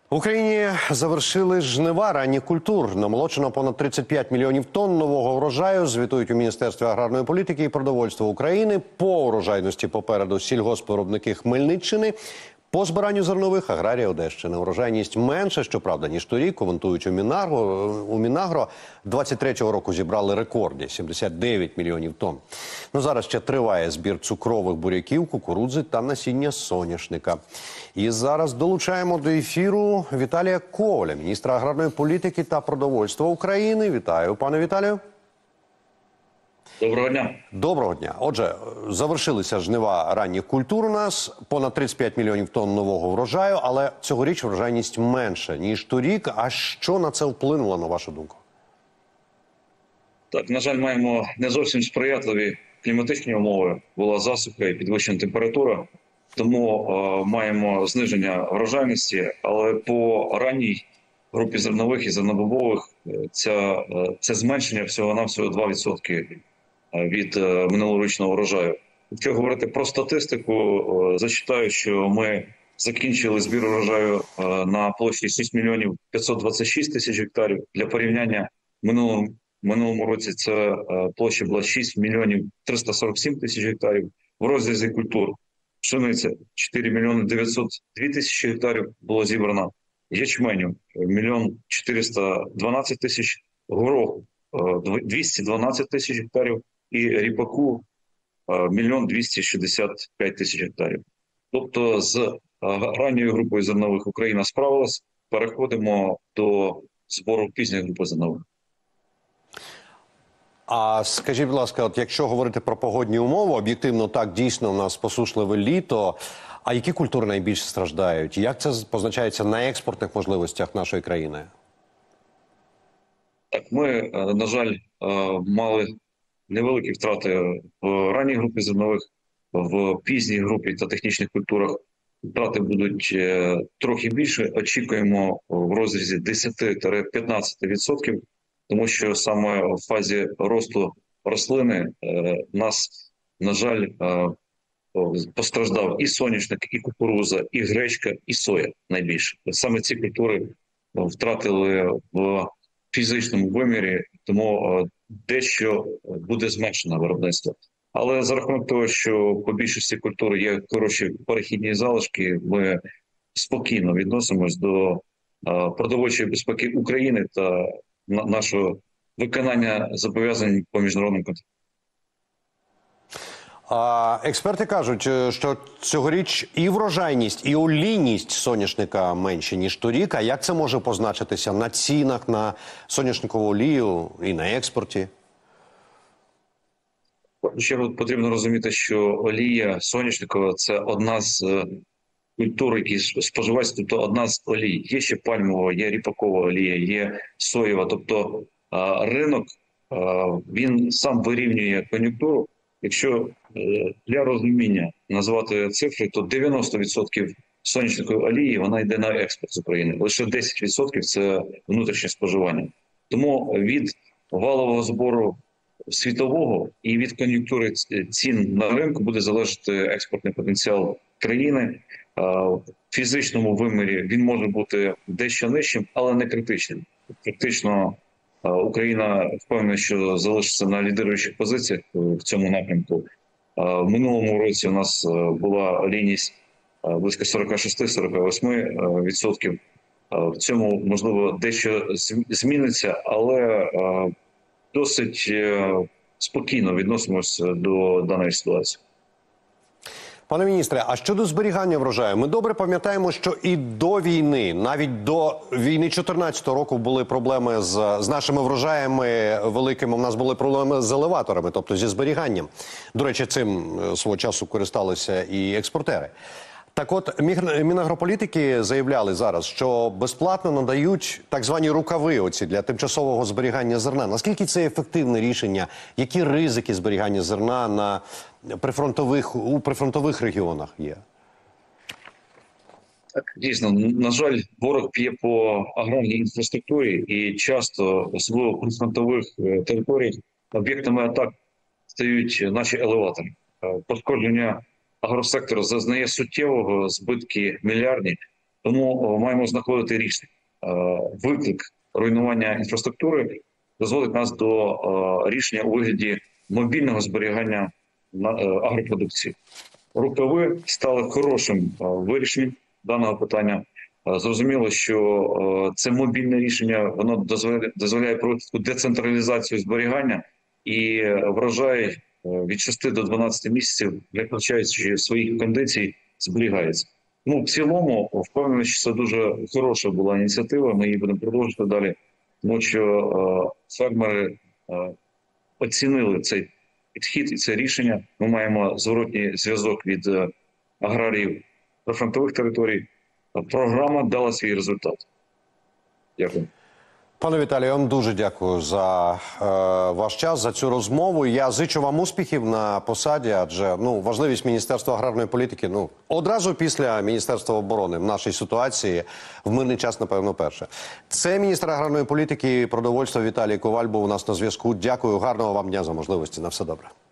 В Україні завершили жнива ранніх культур. Намолочено понад 35 мільйонів тонн нового врожаю, звітують у Міністерстві аграрної політики і продовольства України. По урожайності попереду сільгоспвиробники Хмельниччини. По збиранню зернових аграрії Одещини. Урожайність менше, щоправда, ніж торік, коментують у Мінагро. 23-го року зібрали рекордні – 79 мільйонів тонн. Зараз ще триває збір цукрових буряків, кукурудзи та насіння соняшника. І зараз долучаємо до ефіру Віталія Коваля, міністра аграрної політики та продовольства України. Вітаю, пане Віталію. Доброго дня. Доброго дня. Отже, завершилися жнива ранніх культур у нас. Понад 35 мільйонів тонн нового врожаю, але цьогоріч врожайність менша, ніж торік. А що на це вплинуло, на вашу думку? Так, на жаль, маємо не зовсім сприятливі кліматичні умови. Була засуха і підвищена температура. Тому маємо зниження врожайності, але по ранній групі зернових і зернобобових це зменшення всього-навсього 2% від минулорічного врожаю. Якщо говорити про статистику, зачитаю, що ми закінчили збір врожаю на площі 6 мільйонів 526 тисяч гектарів. Для порівняння в минулому році ця площа була 6 мільйонів 347 тисяч гектарів. В розрізі культур пшениця 4 мільйони 902 тисячі гектарів було зібрано, ячменю 1 412 тисяч, гороху 212 тисяч гектарів і ріпаку 1 265 тисяч гектарів. Тобто з ранньою групою зернових Україна справилась, переходимо до збору пізньої групи зернових. А скажіть, будь ласка, от якщо говорити про погодні умови, об'єктивно так, дійсно у нас посушливе літо, а які культури найбільше страждають? Як це позначається на експортних можливостях нашої країни? Так, ми, на жаль, мали невеликі втрати в ранній групі зернових, в пізній групі та технічних культурах втрати будуть трохи більше. Очікуємо в розрізі 10-15%, тому що саме в фазі росту рослини в нас, на жаль, постраждав і соняшник, і кукурудза, і гречка, і соя найбільше. Саме ці культури втратили в фізичному вимірі, тому дещо буде зменшено виробництво. Але за рахунок того, що по більшості культур є хороші перехідні залишки, ми спокійно відносимось до продовольчої безпеки України та нашого виконання зобов'язань по міжнародним контрактам. Експерти кажуть, що цьогоріч і врожайність, і олійність соняшника менші, ніж торік. А як це може позначитися на цінах на соняшникову олію і на експорті? Ще потрібно розуміти, що олія соняшникова – це одна з культур, які споживаються, тобто одна з олій. Є ще пальмова, є ріпакова олія, є соєва. Тобто ринок, він сам вирівнює кон'юнктуру. Якщо для розуміння назвати цифри, то 90% соняшникової олії вона йде на експорт з України. Лише 10% – це внутрішнє споживання. Тому від валового збору світового і від кон'юнктури цін на ринку буде залежати експортний потенціал країни. В фізичному вимірі він може бути дещо нижчим, але не критичним. Критично Україна впевнена, що залишиться на лідируючих позиціях в цьому напрямку. В минулому році у нас була олійність близько 46-48%. В цьому, можливо, дещо зміниться, але досить спокійно відносимося до даної ситуації. Пане міністре, а щодо зберігання врожаю, ми добре пам'ятаємо, що і до війни, навіть до війни 2014 року були проблеми з нашими врожаями великими. У нас були проблеми з елеваторами, тобто зі зберіганням. До речі, цим свого часу користалися і експортери. Так от, Мінагрополітики заявляли зараз, що безплатно надають так звані рукави оці для тимчасового зберігання зерна. Наскільки це ефективне рішення? Які ризики зберігання зерна у прифронтових регіонах є? Так, дійсно, на жаль, ворог п'є по аграрній інфраструктурі і часто, особливо в прифронтових територіях, об'єктами атак стають наші елеватори. Пошкодження агросектору зазнає суттєвого, збитки мільярдні. Тому маємо знаходити рішення. Виклик руйнування інфраструктури дозволить нас до рішення у вигляді мобільного зберігання агропродукції. Рукави стали хорошим вирішенням даного питання. Зрозуміло, що це мобільне рішення, воно дозволяє проводити децентралізацію зберігання і врожай від 6 до 12 місяців, не втрачаючи своїх кондицій, зберігається. Ну, в цілому, впевнений, що це дуже хороша була ініціатива, ми її будемо продовжувати далі, тому що фермери оцінили цей підхід і це рішення. Ми маємо зворотній зв'язок від аграріїв прифронтових територій. Програма дала свій результат. Дякую. Пане Віталію, вам дуже дякую за ваш час, за цю розмову. Я зичу вам успіхів на посаді, адже важливість Міністерства аграрної політики одразу після Міністерства оборони в нашій ситуації в мирний час, напевно, перше. Це міністр аграрної політики і продовольства Віталій Коваль був у нас на зв'язку. Дякую, гарного вам дня, за можливості. На все добре.